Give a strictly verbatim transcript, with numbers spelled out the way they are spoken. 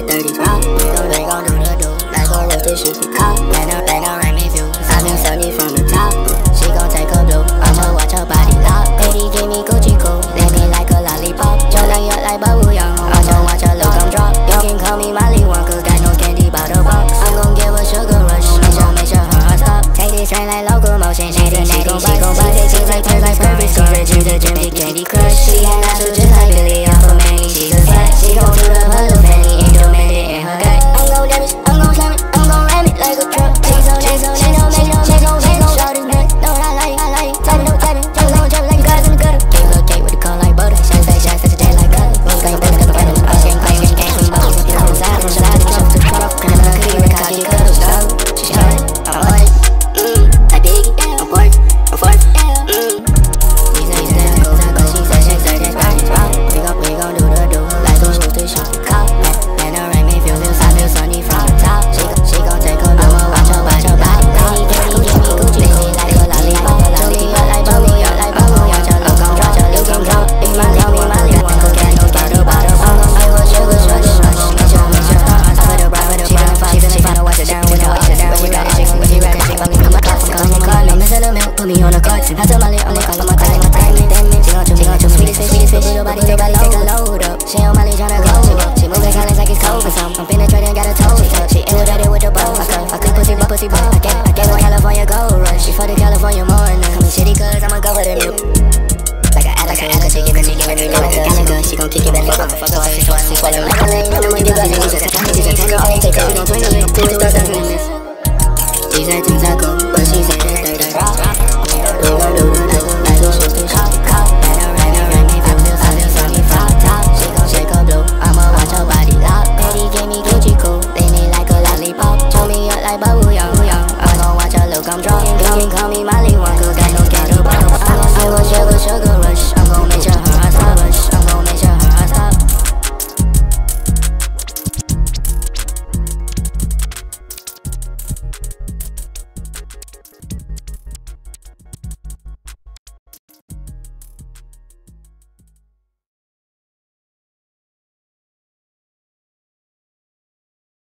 thirties rock. We gon' they gon' do the do. Like a roast, this shit be caught. Let her, let her rain me view. I been sunny from the top. She gon' take a blue. I'ma watch her body lock. Baby, give me Gucci cool. Let me like a lollipop. Jonah you like Babu Young. Watch her, watch her look, I'm drop. You can call me Molly Wonka. Got no candy by the box. I'm gon' give a sugar rush. Make sure, make sure her heart stop. Take this train like locomotion. She think she gon' bust. She gon' bust. She like turns like perfect. She rich in the gym, big Candy Crush. She ain't natural just like Billy off of Manny. She's a slut. She gon' do the hustle fanny. Angel made it in her gut. I'm gon' damage, I'm gon' slam it, I'm gon' ram it like a truck. She's on that, she don't make no, make no, make no. Shout this nut, know what I like, I like it. Tap it, no tap it, jump on, jump like you guys in the gutter. Cake look cake with the cone like butter. Shots like shots, such a day like gutter. Moves like a butter, cause I'm running. I'm shaking claim, she came from bubbles. You know I'm inside, I'm shot, I'm shot, I'm shot. And I'm a cookie, like cocky cuddles. So, she shot it, I'm on it. Mmm, I dig it, I'm pork, I'm fork. Mmm. She said she said go, but she said she said that's right, it's wrong. We gon' we gon' do the do, like a rooster, she be caught. And her rain me feel, feel, I feel sunny from the top. She she gon' take her blue, watch her, watch her body. Baby, give me, give me Gucci, Gucci, like a lollipop, lollipop, like Babu Young, like Babu Young. Watch her look, I'm drop, look, I'm drop. Big Molly, me Molly, one cook, can't no bottle, bottle. I'm gon' give her sugar, sugar, sugar. Make sure, make sure, I put her brown, she feelin' fine, she feelin' fine. Watch her down, when I watch her down, when you got it, she gon' get you right, she gon' get my cup, I'm calling card. No missing the milk, put me on the carton. I tell Molly, only call on my time, my time, then she gon' chew, she gon' chew. Sweetest fish, sweetest fish, little body, take a take a load up. She on Molly tryna go up. She moving silence like it's cold for some. I'm penetrating, got a toe tuck. She integrated with the bow. I cut, I cut pussy, but pussy, but I gave, I gave her California gold rush. She for the California morning. Coming shitty cause I'ma go with the milk. Like a Alex, like a she giving me, giving me, like a Gallagher. She gon' kick it back, fuck her, fuck her, she swallow, she swallow like a lane. I'm a nigga, nigga, just a nigga, just a nigga, all take her, we gon' swing a lick, do it.